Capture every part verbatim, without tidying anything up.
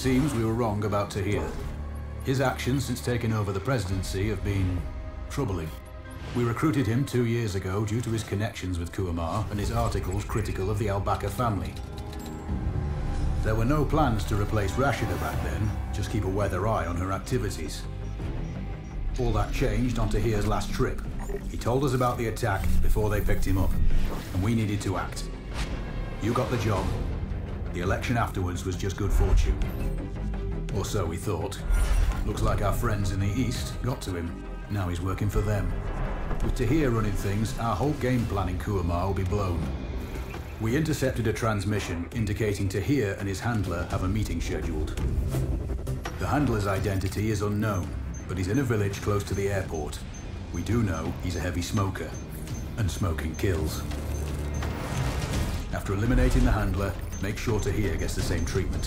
seems we were wrong about Tahir. His actions since taking over the presidency have been troubling. We recruited him two years ago due to his connections with Kuamar and his articles critical of the Al-Bakr family. There were no plans to replace Rashida back then, just keep a weather eye on her activities. All that changed on Tahir's last trip. He told us about the attack before they picked him up, and we needed to act. You got the job. The election afterwards was just good fortune. Or so we thought. Looks like our friends in the East got to him. Now he's working for them. With Tahir running things, our whole game plan in Kuamar will be blown. We intercepted a transmission indicating Tahir and his handler have a meeting scheduled. The handler's identity is unknown, but he's in a village close to the airport. We do know he's a heavy smoker, and smoking kills. After eliminating the handler, make sure Tahir gets the same treatment.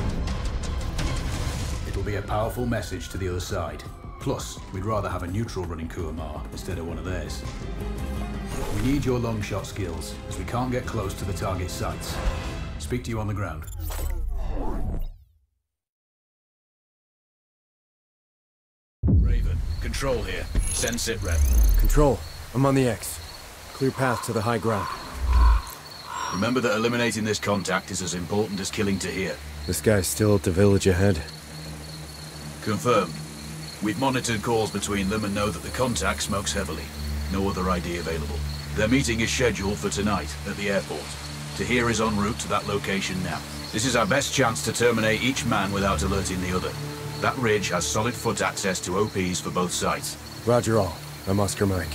It'll be a powerful message to the other side. Plus, we'd rather have a neutral running Kuamar instead of one of theirs. We need your long shot skills, as we can't get close to the target sites. Speak to you on the ground. Raven, Control here. Send sit rep. Control, I'm on the X. Clear path to the high ground. Remember that eliminating this contact is as important as killing Tahir. This guy's still at the village ahead. Confirmed. We've monitored calls between them and know that the contact smokes heavily. No other I D available. Their meeting is scheduled for tonight at the airport. Tahir is en route to that location now. This is our best chance to terminate each man without alerting the other. That ridge has solid foot access to O Ps for both sides. Roger all. I'm Oscar Mike.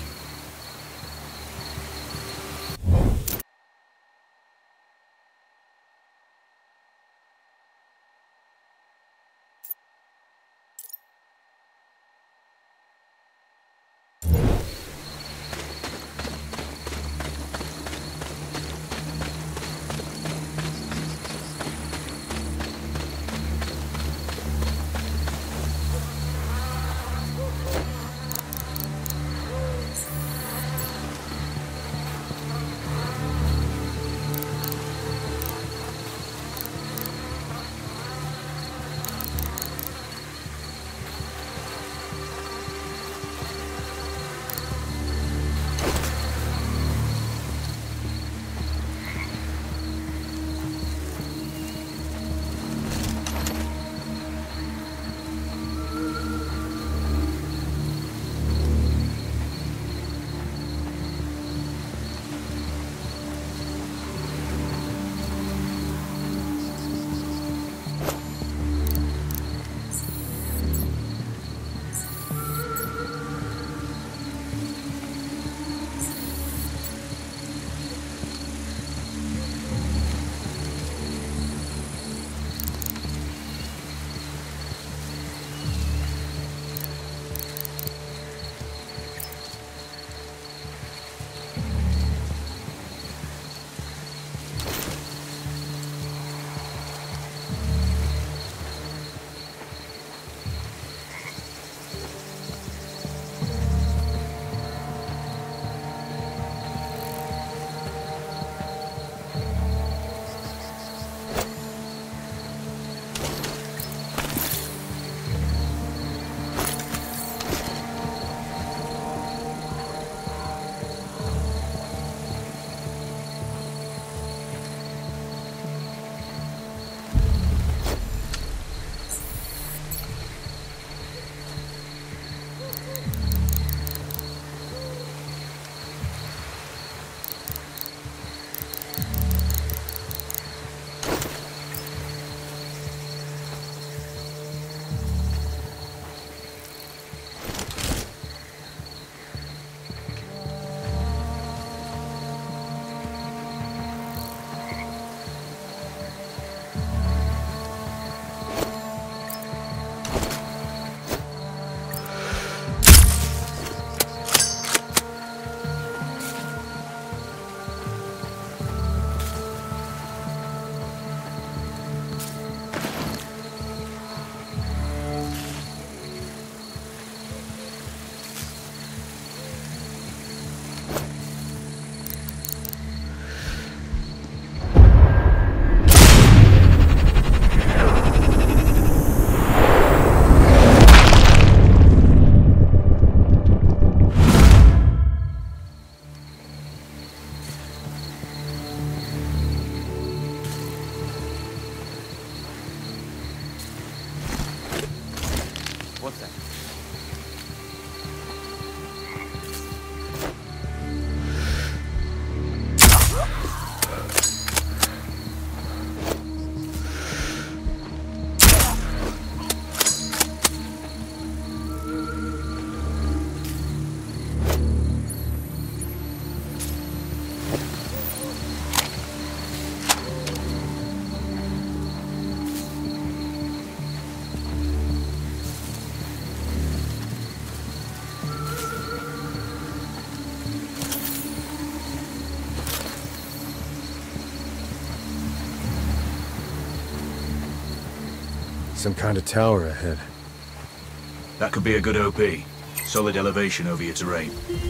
Some kind of tower ahead. That could be a good O P. Solid elevation over your terrain.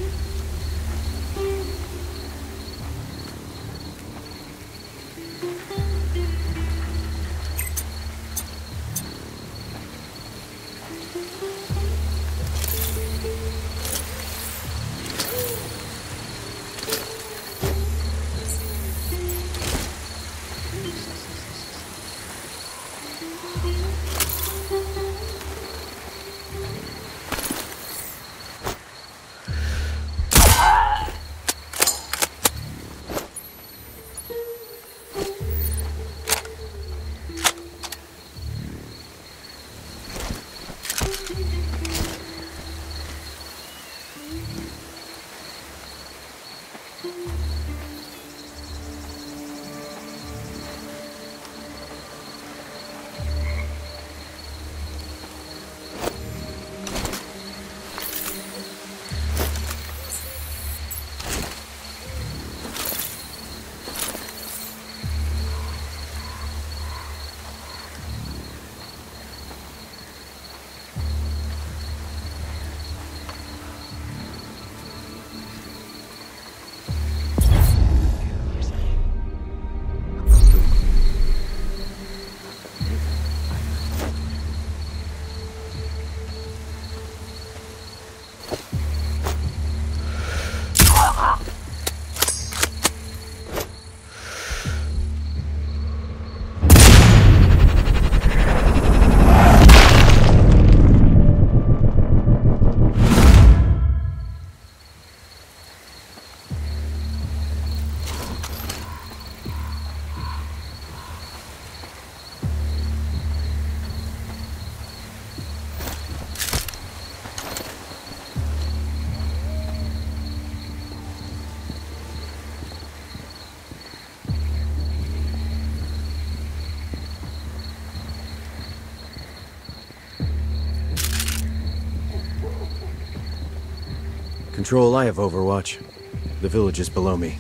Control, I have Overwatch. The village is below me.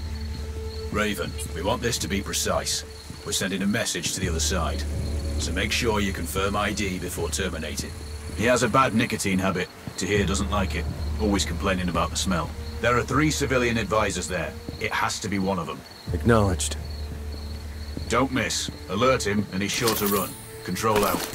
Raven, we want this to be precise. We're sending a message to the other side. So make sure you confirm I D before terminating. He has a bad nicotine habit. Tahir doesn't like it. Always complaining about the smell. There are three civilian advisors there. It has to be one of them. Acknowledged. Don't miss. Alert him, and he's sure to run. Control out.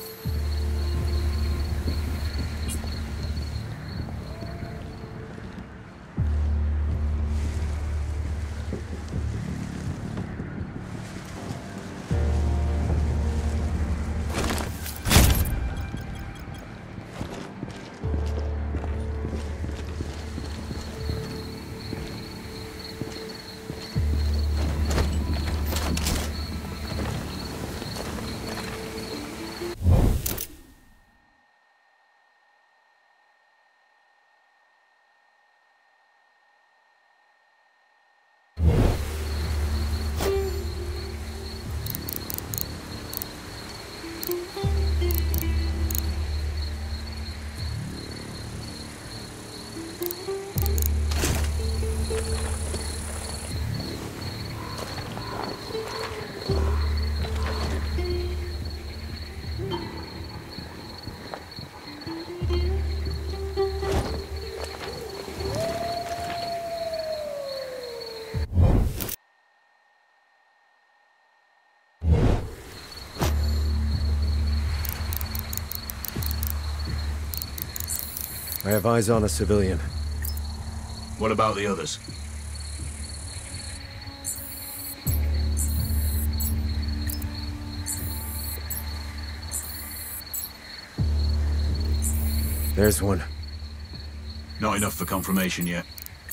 I have eyes on a civilian. What about the others? There's one. Not enough for confirmation yet.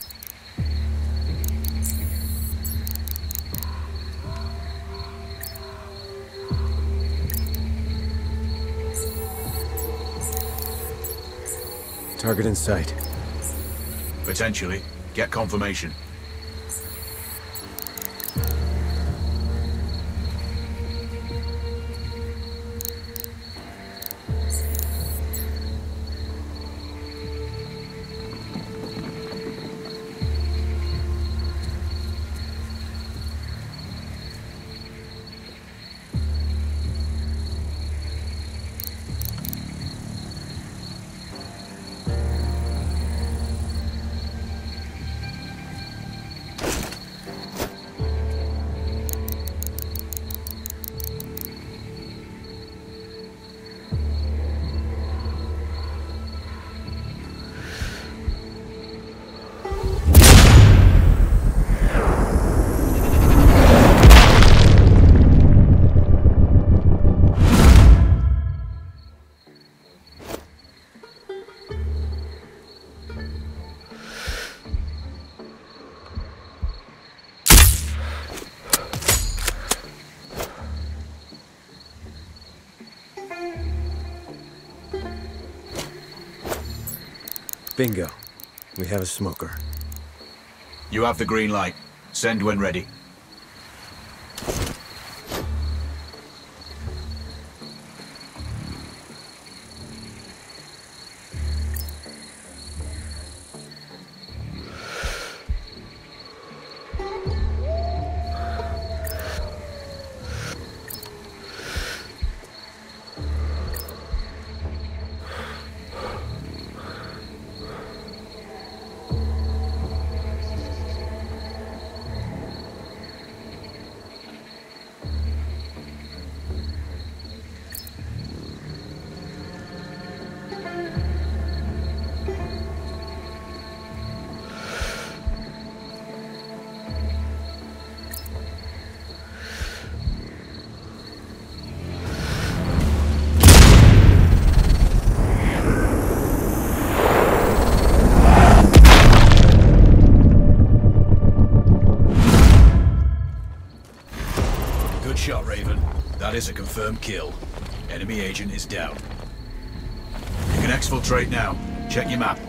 Target in sight. Potentially. Get confirmation. Bingo. We have a smoker. You have the green light. Send when ready. Good shot, Raven. That is a confirmed kill. Enemy agent is down. You can exfiltrate now. Check your map.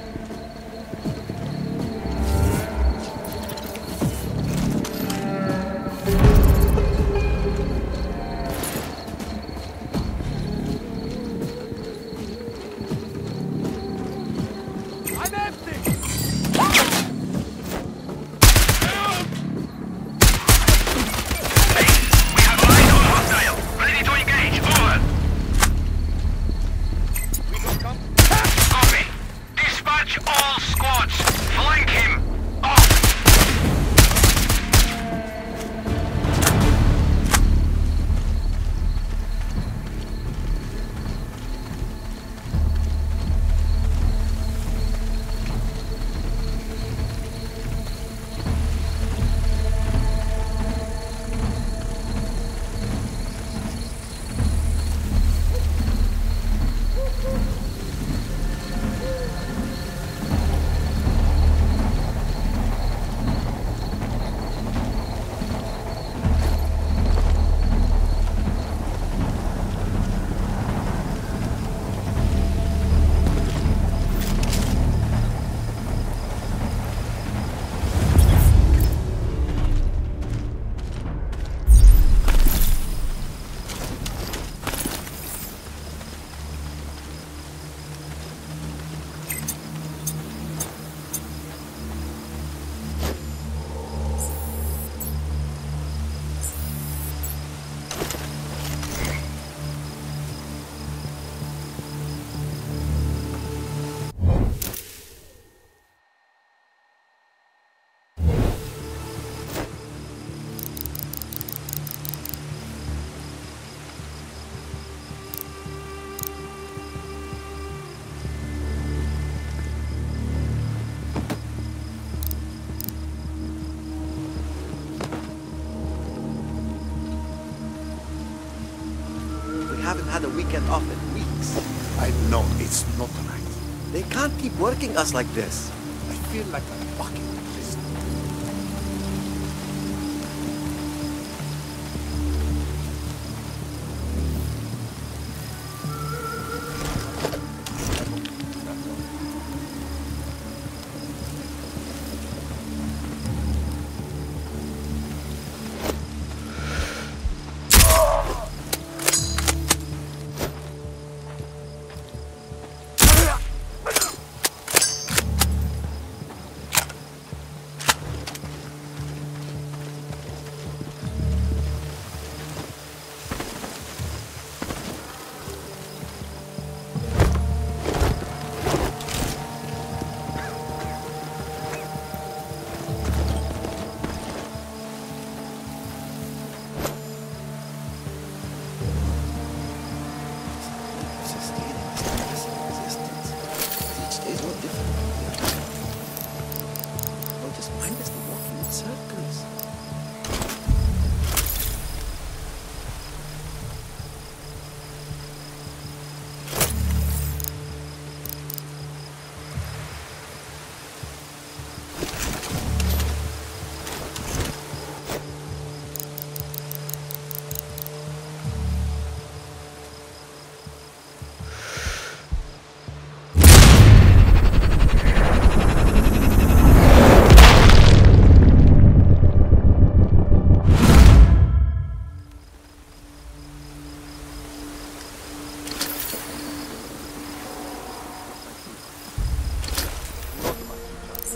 Haven't had a weekend off in weeks. I know, it's not right. They can't keep working us like this. I feel like a bucket list.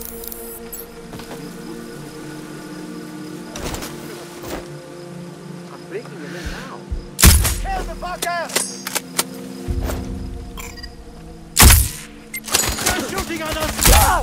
I'm breaking him in now. Kill the fucker! They're shooting at us!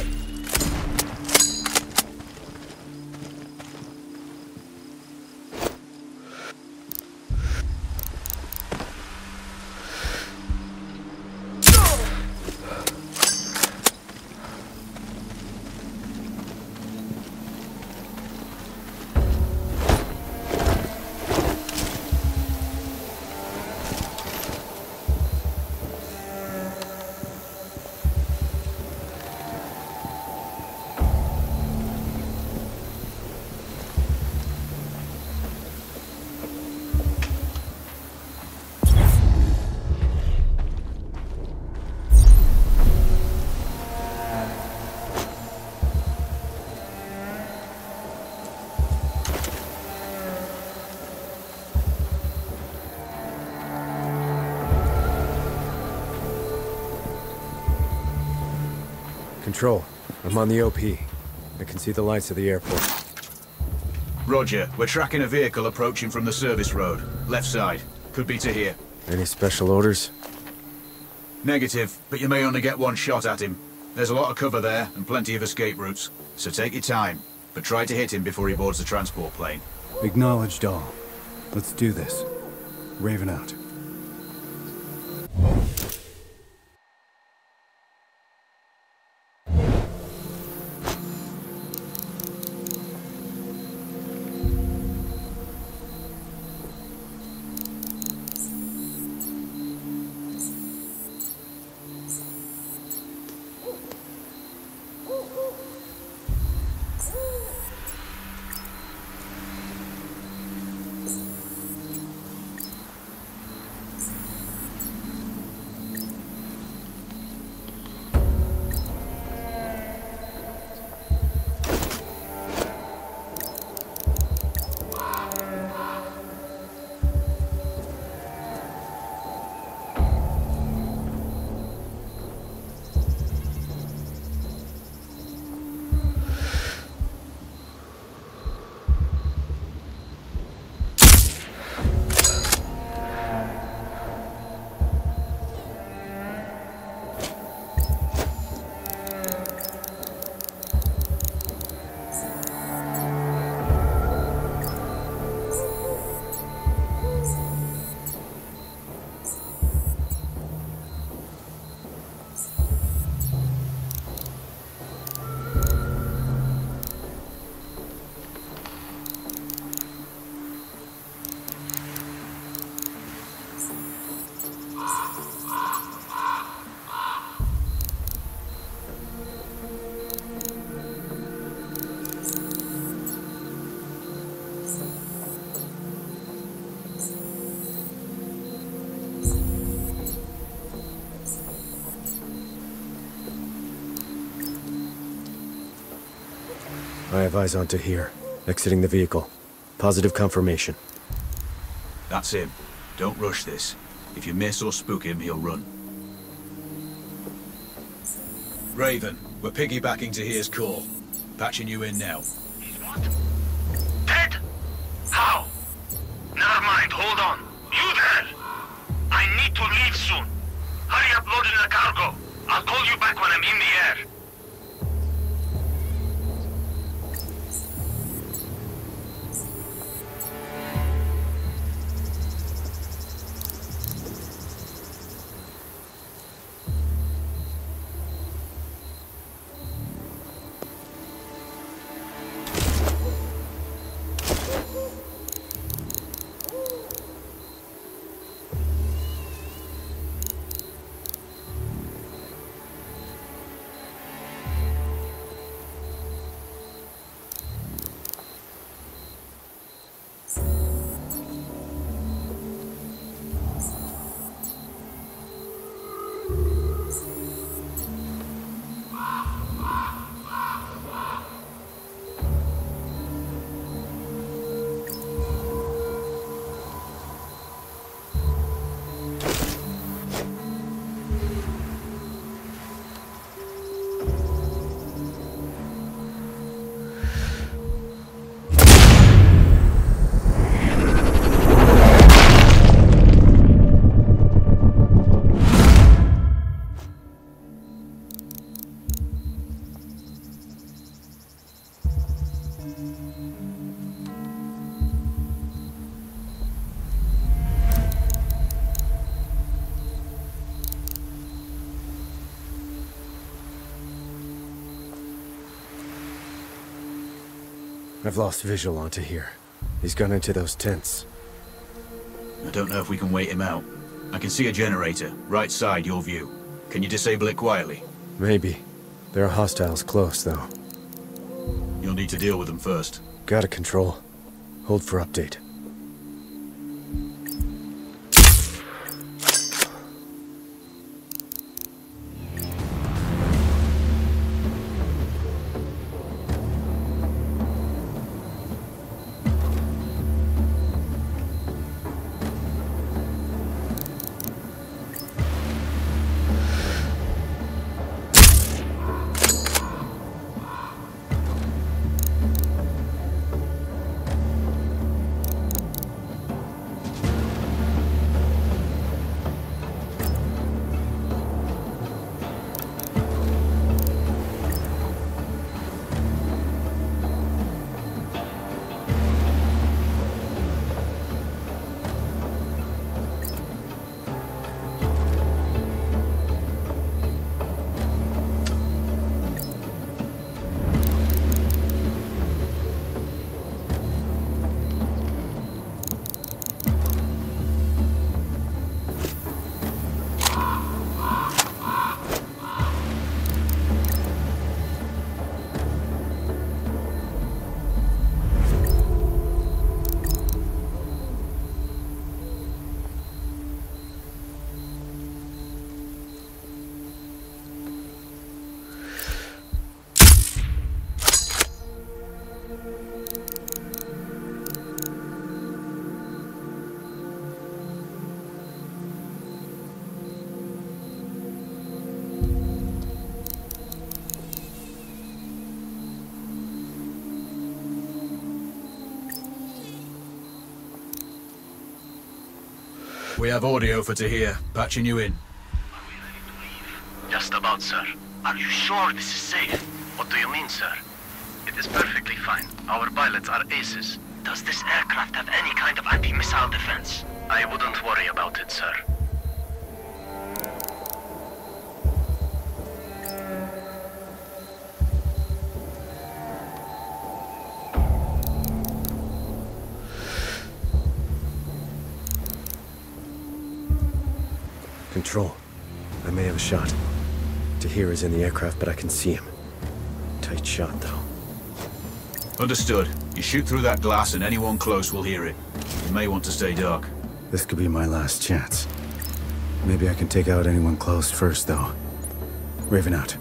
Control, I'm on the O P. I can see the lights of the airport. Roger. We're tracking a vehicle approaching from the service road. Left side. Could be to here. Any special orders? Negative, but you may only get one shot at him. There's a lot of cover there, and plenty of escape routes. So take your time, but try to hit him before he boards the transport plane. Acknowledged all. Let's do this. Raven out. I have eyes onto here. Exiting the vehicle. Positive confirmation. That's him. Don't rush this. If you miss or spook him, he'll run. Raven, we're piggybacking to here's call. Patching you in now. He's what? Dead? How? Never mind, hold on. You there? I need to leave soon. Hurry up loading the cargo. I'll call you back when I'm in the air. I've lost visual onto here. He's gone into those tents. I don't know if we can wait him out. I can see a generator, right side your view. Can you disable it quietly? Maybe. There are hostiles close, though. You'll need to deal with them first. Got a control. Hold for update. We have audio for Tahir. Patching you in. Are we ready to leave? Just about, sir. Are you sure this is safe? What do you mean, sir? It is perfectly fine. Our pilots are aces. Does this aircraft have any kind of anti-missile defense? I wouldn't worry about it, sir. Control. I may have a shot. Tahir is in the aircraft, but I can see him. Tight shot, though. Understood. You shoot through that glass and anyone close will hear it. You may want to stay dark. This could be my last chance. Maybe I can take out anyone close first, though. Raven out.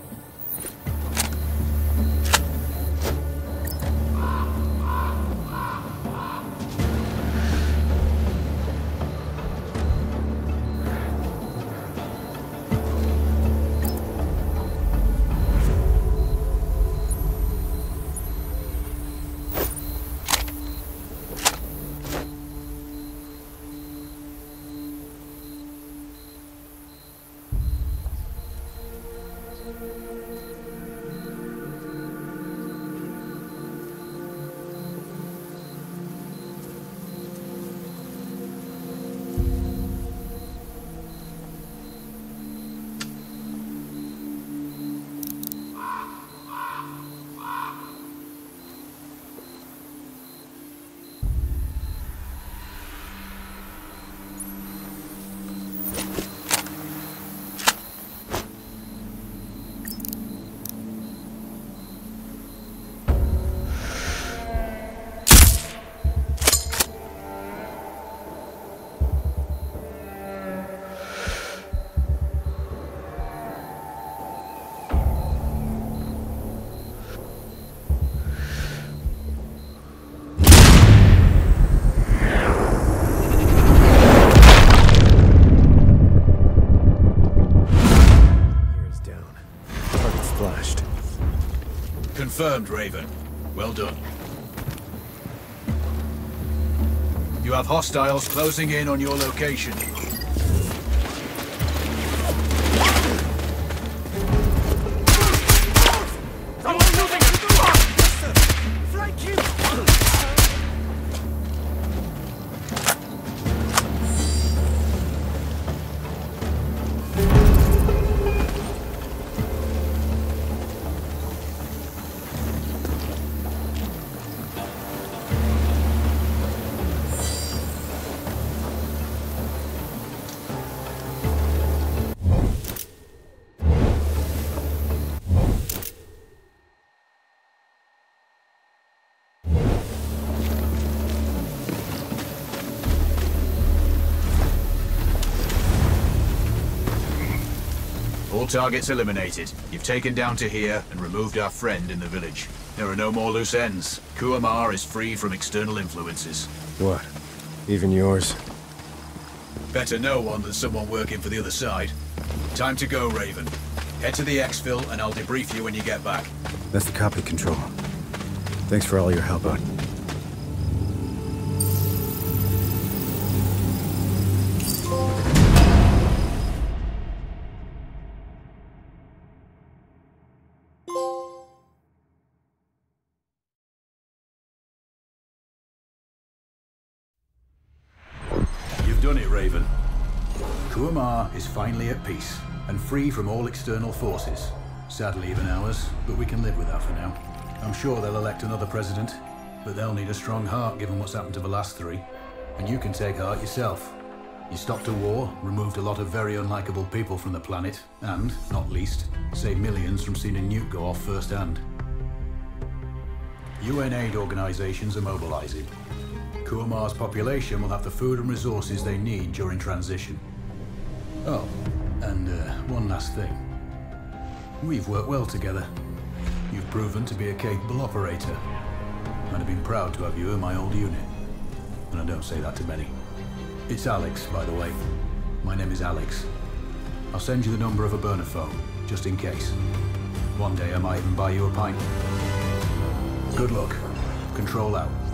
Confirmed, Raven. Well done. You have hostiles closing in on your location. Someone moving! Flank All targets eliminated. You've taken down Tahir and removed our friend in the village. There are no more loose ends. Kuamar is free from external influences. What? Even yours? Better know one than someone working for the other side. Time to go, Raven. Head to the exfil and I'll debrief you when you get back. That's the copy, Control. Thanks for all your help out. You've done it, Raven. Kuamar is finally at peace, and free from all external forces. Sadly, even ours, but we can live with that for now. I'm sure they'll elect another president, but they'll need a strong heart given what's happened to the last three. And you can take heart yourself. You stopped a war, removed a lot of very unlikable people from the planet, and, not least, saved millions from seeing a nuke go off firsthand. U N aid organizations are mobilizing. Kuamar's population will have the food and resources they need during transition. Oh, and uh, one last thing. We've worked well together. You've proven to be a capable operator. I'd have been proud to have you in my old unit. And I don't say that to many. It's Alex, by the way. My name is Alex. I'll send you the number of a burner phone, just in case. One day I might even buy you a pint. Good luck. Control out.